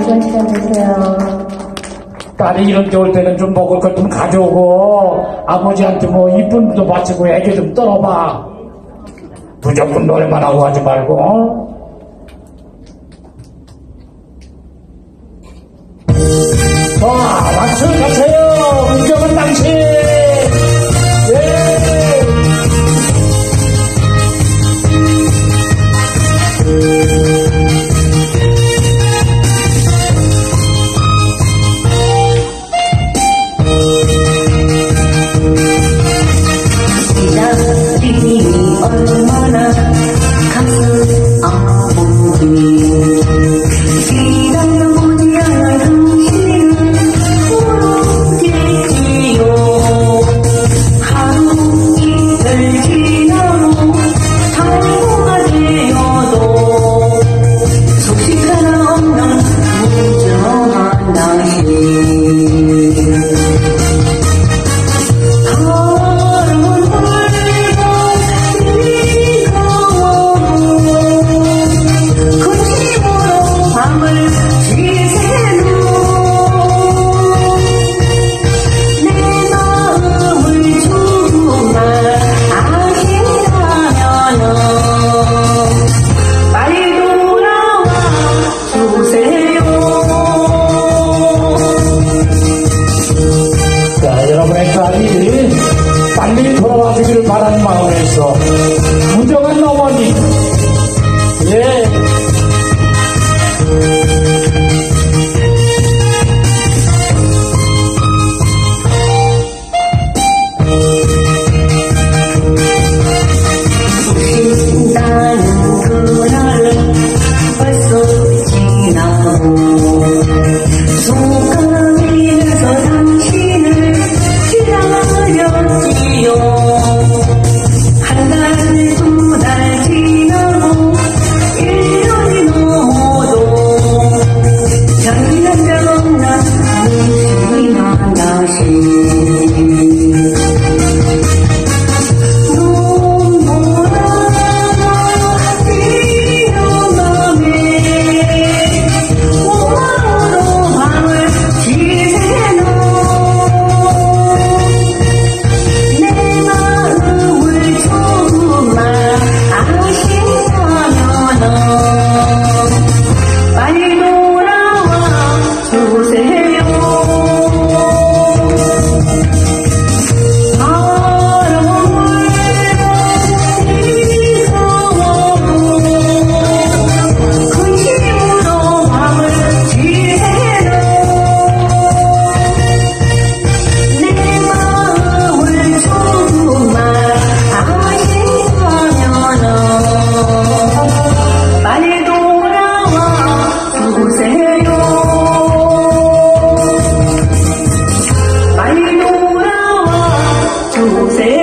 이건 시간 되세요. 딸이 이런 데 올 때는 좀 먹을 것 좀 가져오고 아버지한테 뭐 이쁨도 바치고 애교 좀 떨어봐. 무조건 노래만 하고 하지 말고. 박수 가세요. 문경은 당신. 얼마나 가슴 아프니 기다려보지 않아 당신을 모르겠지요. 하루 이틀 지나도 탈모가 되어도 소식 하나 없는 무정한 당신. 빨리 돌아와 주기를 바라는 마음에서 무정한 어머니, 예. 나는 그날은 벌써 지나고 속가면서 당신을 기다렸지요. 한 달, 두 달 지나고 1년이 넘어도 잠기는 적 없는 무심한 당신. Say